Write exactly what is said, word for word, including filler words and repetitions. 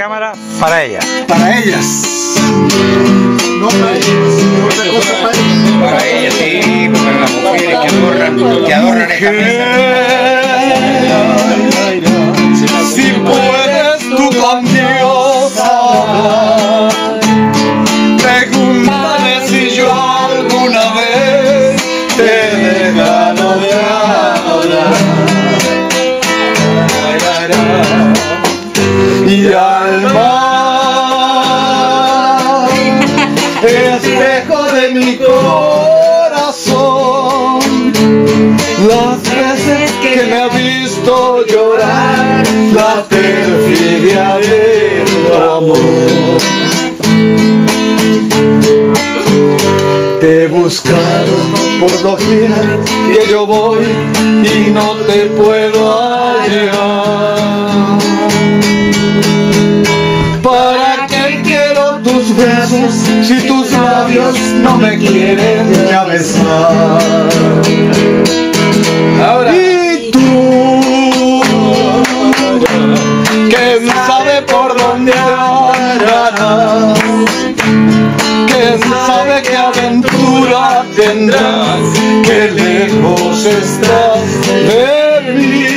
Cámara para ella. Para ellas. No para ellas. Otra cosa para ellas. Para ellas, sí, para las mujeres que adornan, que adornan esta mesa. Si puedes tú conmigo hablar, pregúntame si yo alguna vez te he dejado de adorar. Y al mar, espejo de mi corazón, las veces que me ha visto llorar, la perfidia de tu amor. Te he buscado por doquier que yo voy y no te puedo hallar. ¿Para qué quiero tus besos si tus labios no me quieren ya besar? Ahora. Y tú, ¿quién sabe por dónde andarás? ¿Quién sabe qué aventura tendrás? ¿Qué lejos estás de mí?